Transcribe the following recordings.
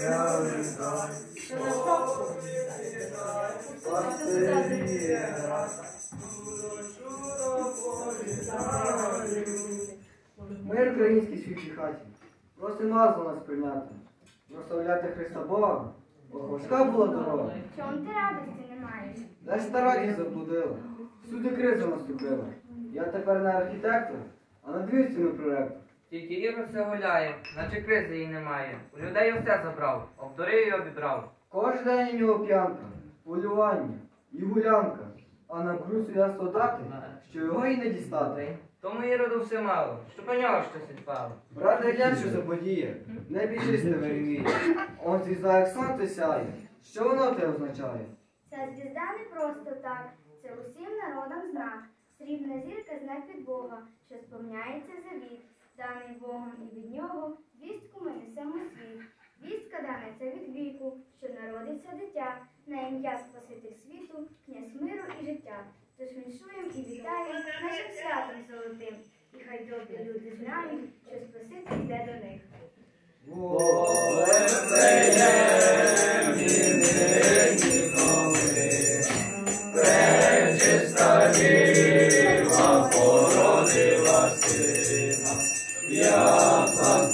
Мир українській світлій хаті. Просимо ласку нас прийняти. Прославляти Христа Бога. Ох, важка була дорога. Чому ти радості не маєш? Десь та радість заблудила. Всюди криза наступила. Я тепер не архітектор, а на двірці ми проректор. Тільки Ірод все гуляє, наче кризи їй немає. У людей все забрав, обдурив і обідрав. Кожен день у нього п'янка, полювання і гулянка. А на крусу я солдати, що його і не дістати. Тому Іроду все мало, щоб у нього щось відпало. Брате, глянь, що заподіє, не біжись не вирівніє. Он звізда як сонце сяє. Що воно те означає? Ця звізда не просто так, це усім народам знак. Срібна зірка – знак від Бога, що сповняється завіт, даний Богом і від нього, вістку ми несемо у світ. Вістка дана це від віку, що народиться дитя, на ім'я Спаситель світу, князь миру і життя. Тож віншуєм і вітаєм нашим святом золотим, і хай добрі люди знають, що Спаситель йде до них. Пречиста Діва породила сина, ясла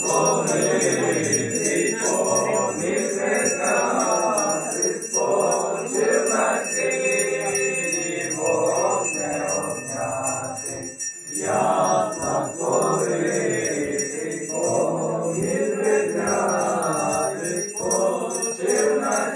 сповнити, поміг прекрасний, спочив на сині, вогне обняти, ясла сповнити, поміг прекрасний, спочив на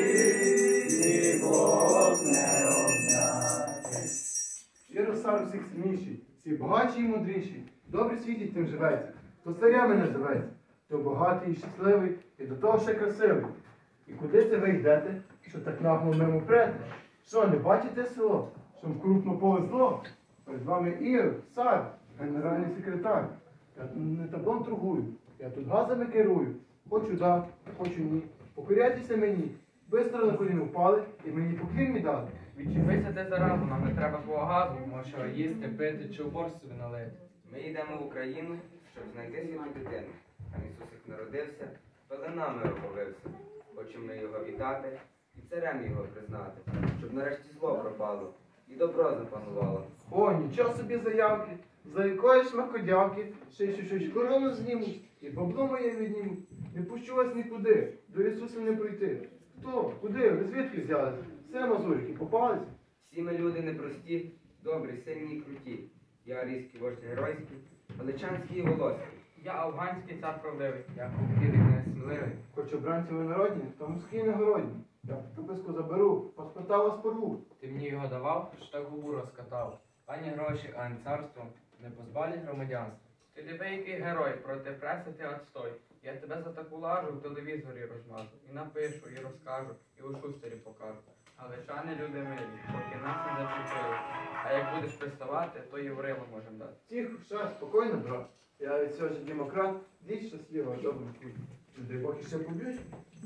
сині, вогне обняти. Єрусалим всіх сильніший, всі багатші і мудріші, добрий світі тим живеться, хто царями називається, хто багатий і щасливий, і до того ще красивий. І куди це ви йдете, що так нагло мимо прете? Що, не бачите село, що крупно повезло? Перед вами Ірод, цар, генеральний секретар. Я не таблом торгую, я тут газами керую. Хочу да, хочу ні. Покоряйтеся мені. Бистро на коліно впали і мені поклін мій дали. Відчепися ти заразу, нам не треба твого газу, може їсти, пити чи у борщ собі налити. Ми йдемо в Україну, щоб знайти світу дитину. Там Ісусик народився, пеленами оповився. Хочемо ми його вітати і царем його признати, щоб нарешті зло пропало і добро запанувало. О, нічого собі заявки, за якої шмакодявки, ще щось корону знімуть, і бабло моє віднімуть. Не пущу вас нікуди, до Ісуса не пройти. Хто? Куди? Ви звідки взялися? Все, мазурики, попалися? Всі ми люди непрості, добрі, сильні і круті. Я арійський вождь геройський, величанський і волоський. Я афганський цар правдивий, я купкірий не сміливий. Хоч обранці ви народні, то мужські негородні. Я прописку заберу, паспорта вас порву. Ти мені його давав, що так губу розкатав. Ані гроші, ані царство не позбавлять громадянства. Ти диви, який герой, проти преси ти отстой. Я тебе за таку лажу в телевізорі розмажу. І напишу, і розкажу, і у шустері покажу. Галичани люди милі, поки нас не зачепили. А як будеш приставати, то і в Риму можемо дати. Тихо, ша, спокійно, брат. Я від цього ж демократ, діть щасливо, а добре путь. Не дай Бог іще поб'ють.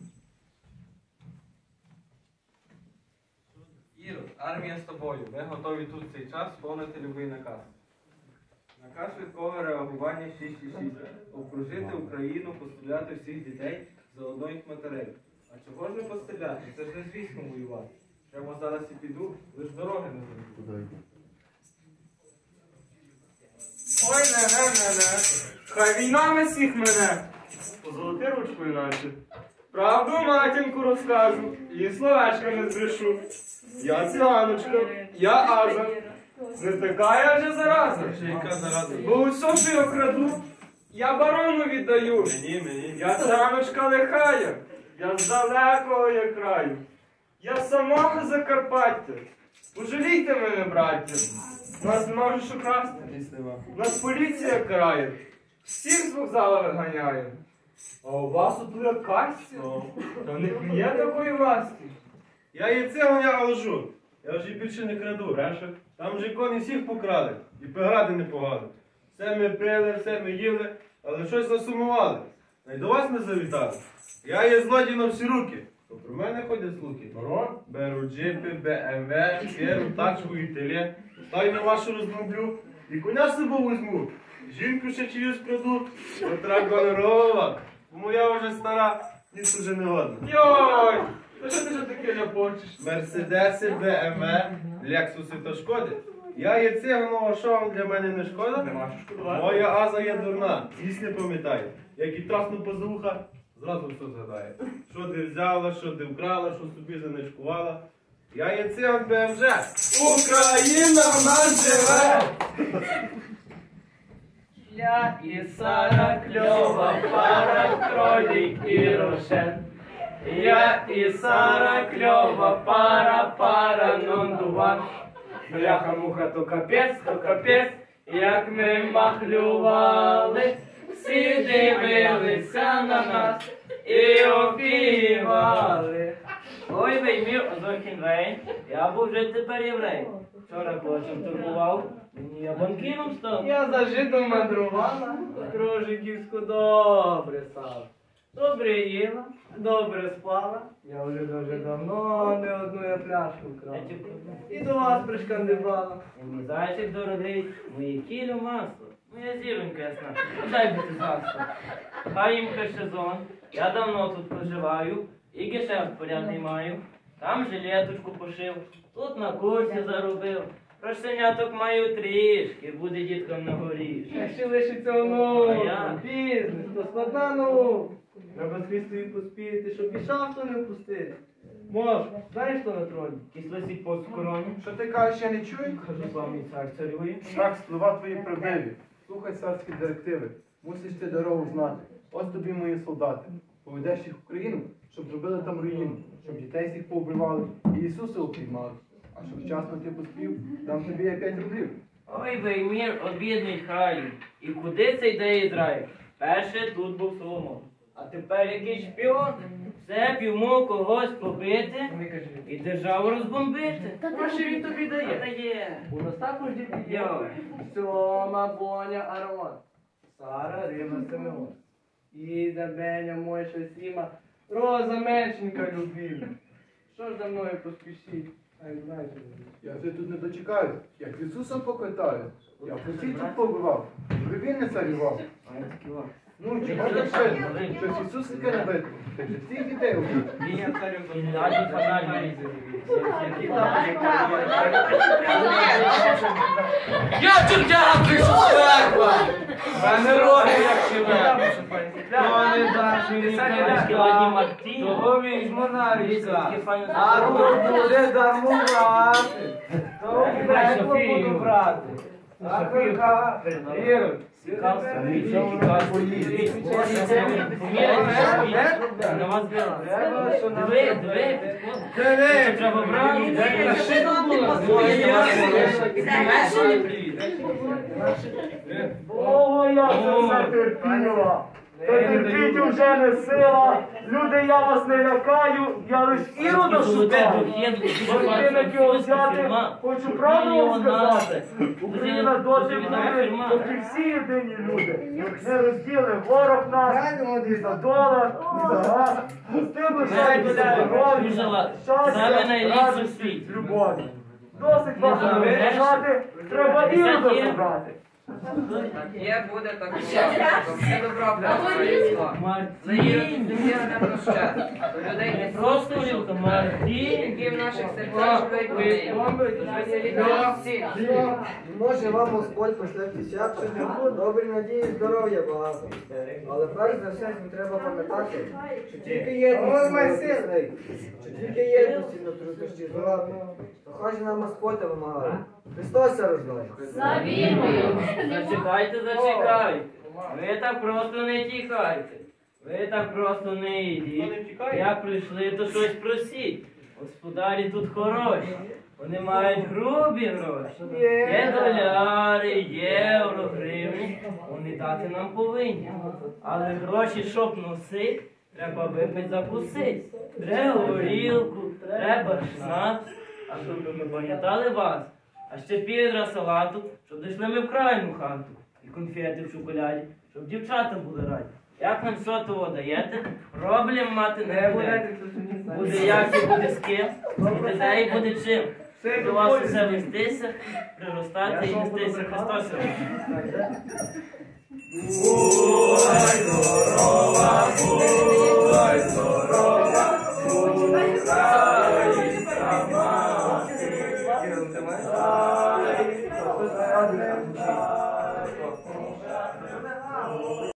Ірод, армія з тобою. Ми готові тут цей час виконати любий наказ. Наказ швидкого реагування 666. Обкружити Україну, постріляти всіх дітей за одної їх матерей. А чого ж не постріляти? Це ж не з військом воювати. Прямо зараз і піду, лиш дороги не знайду. Ой, не. Хай війна месіх мене. Позолоти ручкою наче. Правду матінку розкажу, і словечка не збрешу. Я циганочка, я Аза. Не така я вже зараза. Яка зараза? Бо усе, що я краду, я барону віддаю. Мені. Я циганочка лихая, я з далекого я краю. Я з самого Закарпаття. Пожалійте мене, браття. Нас не може що красти. Нас поліція карає. Всіх з вокзала виганяє. А у вас тут лекарці? Та в них не є такої власті. Я її цього не ложу. Я вже більше не краду, раніше. Там вже коні всіх покрали. І погради не погано. Все ми пили, все ми їли, але щось насумували. Та й до вас не завітали. Я є злодій на всі руки. То про мене ходять слухи. Беру джипи, БМВ, сіру, тачку і теле. Тайну вашу розроблю. І коня з собою візьму. Жінку ще чиюсь краду. Котра гонорова. Моя вже стара. ніч уже не годно. Йой! Та що ти ж таке ляпочеш? Мерседеси, БМВ, Лексуси то шкоди. Я є цигано, а що вам для мене не шкода? Нема що шкодувати. Моя аза є дурна, зість не пам'ятає. Як і трасну по вуха, зразу все згадає. Що ти взяла, що ти вкрала, що собі занишкувала. Я є циган БМЖ. Україна в нас живе! Я і Сара кльова пара, кролик і рошен. Я і Сара кльова пара, пара нондуван. Бляха-муха, то капець, як ми махлювали. Всі дивилися на нас і опівали. Ой, вей мір, озохін вей, я був вже тепер єврей. Вчора клочем торгував, мені я банкіром став. Я за житом мандрувала, кружиківську добре стала. Добре їла, добре спала. Я вже дуже давно не одну я пляшку вкрала. І до вас пришкандибала. Мій зайчик дорогий, моє кілю масло, моя зіронька ясна, дай бути згасло. Хай їм сезон, я давно тут проживаю, і гешефт порядний маю. Там жилеточку пошив, тут на курсі заробив. Прошеняток маю трішки, буде діткам на горі. Якщо лишиться онука, А я? бізнес, то складна наука. Треба з хвістою поспіти, щоб і шахту не впустити. Мож, знаєш, що на троні? Кислосить пост в короні, Що ти кажеш, я не чую? кажу славний цар царює. Так, слова твої правдиві. Слухай царські директиви. Мусиш ти дорогу знати. Ось тобі мої солдати. Поведеш їх в Україну, щоб зробили там руїну, щоб дітей всіх повбивали і Ісуса упіймали. А щоб вчасно ти поспів, дам тобі я 5 рублів. Ой, веймір, обідний краю, і куди це йде Ізраїль? Перше тут був Соломон, а тепер якийсь шпіон. Все б йому когось побити і державу розбомбити. Гроші він тобі дає. Дає. У нас також діти є. Йой. Сьома, Боня, Арон. Сара, Рима, Симеон. Іда, Беня, Мойша, Сіма. Роза, Меншенька, любима. Що ж за мною поспішіть? Ай, знаєте. Я вже тут не дочекаюсь, як з Ісусом поквитаю. Я всіх тут побивав, щоб він не царював. Ну, чи можна ще щось Ісус таке набити? Ти ж всіх дітей убив. Далі фаналі. Я чудя прийшов з церква! Мене роги як живе! То не даш мені Мартін. того візьму на ріка. А А тут буде дармувати. То пекло буду брати. А пирка, Ірод, Треба брати. О, я це затерпіла. Та терпіть уже не сила. Люди, я вас не лякаю, я лиш Ірода шукаю. Годинники взяти, хочу правду вам сказати. Україна доти вдови, поки всі єдині люди. Не розділи ворог нас, і за долар, і за газ. З тим лишайтеся здорові, щастя, радості, любові. Досить вас не вважати, треба Ірода забрати. Є буде так само. Все добро працює. Мартін. Не прощати. До людей не Просто горілка, Мартін. які в наших серцях живуть вони. Всі. Може вам Господь пошле десятку, добрі надії, здоров'я багато. Але перш за все їм треба пам'ятати, що тільки єдності на тісний, що тільки єдності на труднощі золоті, то хай же нам Господь вимагає. Христос ся рождає. Зачекайте, зачекайте. Ви так просто не тікайте. Ви так просто не йдіть. Як прийшли, то щось просіть. Господарі тут хороші. Вони мають грубі гроші. Є доляри, євро, гривні. Вони дати нам повинні. Але гроші, щоб носить, треба випити закусить. Треба горілку, треба шнап. А щоб ми пам'ятали вас. А ще підра салату, щоб дійшли ми в крайню хату. І конфети в шоколаді, щоб дівчата були раді. Як нам все того даєте, проблем мати не буде. Буде як і буде з ким, буде де і буде чим. До вас усе вестися, приростати і нестися Христос. Бувай здорова, бувай здорова. Кирил, ти маєш? Хтось радий.